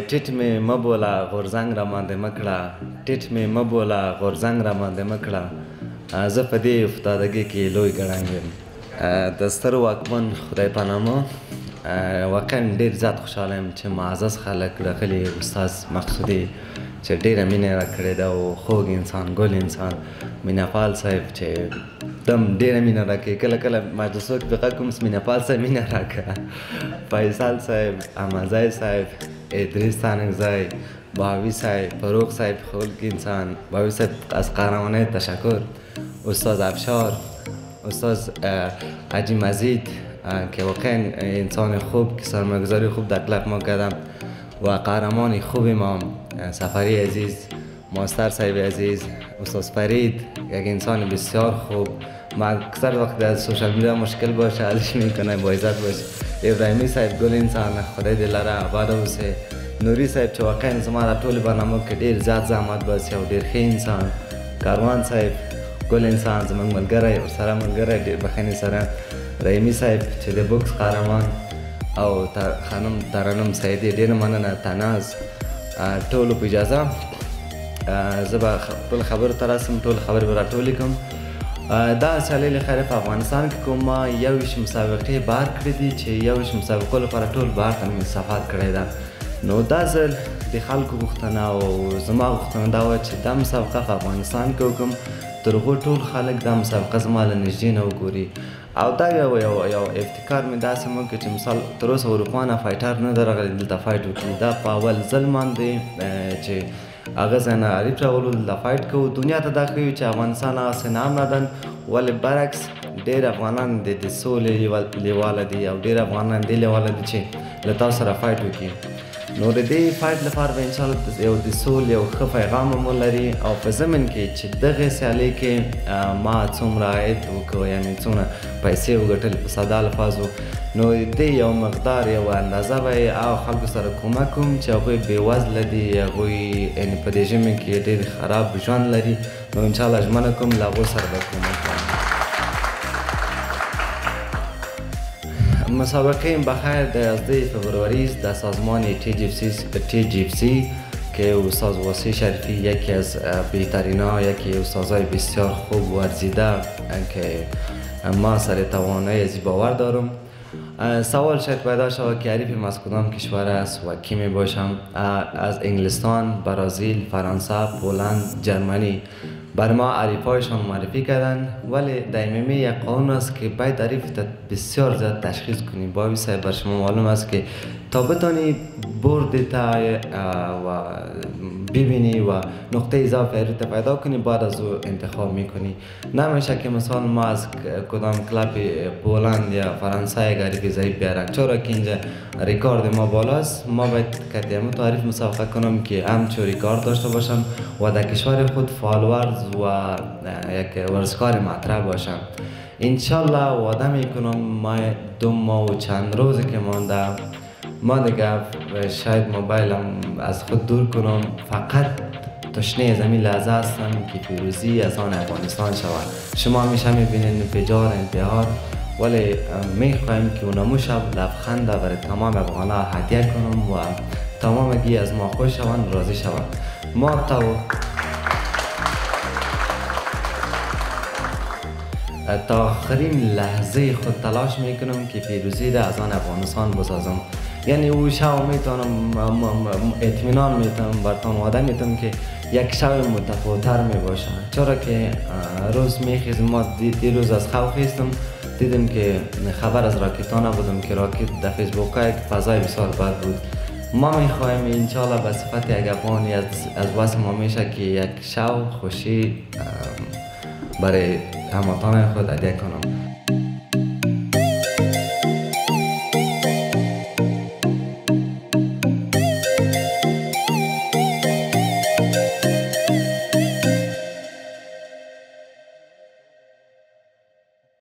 ټیټ مې مبوله غورځنګ را باندې مکړه ټیټ مې مبوله غورځنګ را باندې مکړه زه په دې افتادګۍ کې لوی ګړنګ یم د ستر واکمن خدای په نامه واقعا ډېر زیات خوشحاله یم چې معزز خلک راغلي استاد مقصودي چې ډېره مینه یې راکړې ده او خوږ انسان ګل انسان مینهپال صاحب چې دم ډېره مینه راکوي کله کله مجلسو کې دقت کوم مینهپال صاحب مینه راکړه فیصل صاحب احمدزی صاحب ادریس تانکزی بهاوی صاحب فروغ صاحب خلق انسان بهاوی صاحب از قهرمانی تشکر استاد افشار استاد حاجی مزید که واقعا انسان خوب که سرمایه‌گذاری خوب در کلب ما کردم و قهرمان خوب ما سفری عزیز ماستر صاحب عزیز استاد فرید یک انسان بسیار خوب ما اکثر وقت در سوشال میدیا مشکل باشه حلش میکنه با عزت باشه ابراهیمی صاحب گل انسان خدای دل را آباد اوسه نوری صاحب چې واقعا زما د ټولې برنامه کې ډېر زیات زحمت باسي او ډېر ښه انسان کاروان صاحب ګل انسان زموږ ملګری ورسره ملګری ډېر بخښنې سره رحیمي صاحب چې د بوکس قهرمان او خانم ترنم سیدي ډېره مننه تناز ټولو په اجازه زه به ټول خبرو ته راسم ټول خبرې به راټولې کړم دا سیالۍ خیر په افغانستان کې کوم ما 21 مسابقې بار کړې دي چې 21 مسابقو لپاره ټول بهر ته مې سفر کړی ده نو دا ځل د خلکو غوښتنه او زما غوښتنه دا وه چې دا مسابقه په افغانستان کې وکړم تر هغو ټول خلک دا مسابقه زما له نږدې نه وګوري او دا یو ابتکار مې داسې وکړ چې مثال تر اوسه اروپا نه فایټر نه ده راغلی دلته فایټ وکړي دا په اول ځل باندې چې هغه ځای نه اریف راولو دلته فایټ کوو دنیا ته دا ښیو چې افغانستان هغسې نام نه دن ولې برعکس ډېر افغانان د سولې لیواله دي او ډېر افغانان دې لیواله دي چې له تاسو سره فایټ وکړي نو د دې فایټ لپاره به انشاءالله یو د سولې یو ښه پیغام هم ولري او په ضمن کې چې دغې سیالۍ کې ما څومره عاید وکړو یعنې څومره پیسې وګټلې په ساده الفاظو نو د یو مقدار یو اندازه به او خلکو سره کومک کوم چې هغوی بېوزله دي هغوی یعنې په دې ژمي کې ډېر خراب ژوند لري نو انشاءالله ژمنه کوم له هغو سره به کومک کوم مسابقه بخیر در 11 فبروری در سازمان TGFC که استاد واسع شریفی یکی از بهترین ها یکی استادای بسیار خوب ورزیده که ما سر توانایی از باور دارم سوال شاید پیدا شود که حریفم از کدام کشور است و کی می باشم از انگلستان، برزیل، فرانسه، پولند، جرمنی بر ما حریفایشان معرفی کردن ولی در MMA یک قانون است که باید حریف بسیار زیاد تشخیص کنی بابی صاحب بر شما معلوم است که تا بتانی برد تا و ببینی و نقطه اضافه حریف پیدا کنی بعد از او انتخاب میکنی نمیشه که مثلا ما از کدام کلاب پولند یا فرانسه یک حریف ضعیف بیارم چرا که اینجا ریکارد ما بالاست ما باید کتیم تعریف مسابقه کنم که همچون ریکارد داشته باشم و در کشور خود فالورز و یک ورزشکار مطرح باشم انشالله وعده میکنم ما 2 ماه و چند روزی که مانده ما دیگه شاید موبایلم از خود دور کنم فقط تشنه از همین لحظه هستم که پیروزی از آن افغانستان شود شما همیشه میبینید انفجار انتحار ولی میخواهیم که اونمو شب لبخند برای تمام افغانها هدیه کنم و تمامگی از ما خوش شوند راضی شوند ما تا آخرین لحظه خود تلاش میکنم که پیروزی را از آن افغانستان بسازم یعنی او شب میتونم اطمینان میتونم برتان وعده میتونم که یک شب متفاوت‌تر میباشه چرا که روز میخیزم ما دیروز از خواب خیستم دیدم که خبر از راکت ها نبودم که راکت در فیسبوک ها یک فضای بسیار بد بود ما میخواهیم انشاءالله به صفت یک افغانی از واسه ما میشه که یک شب خوشی برای هموطنان خود هدیه کنم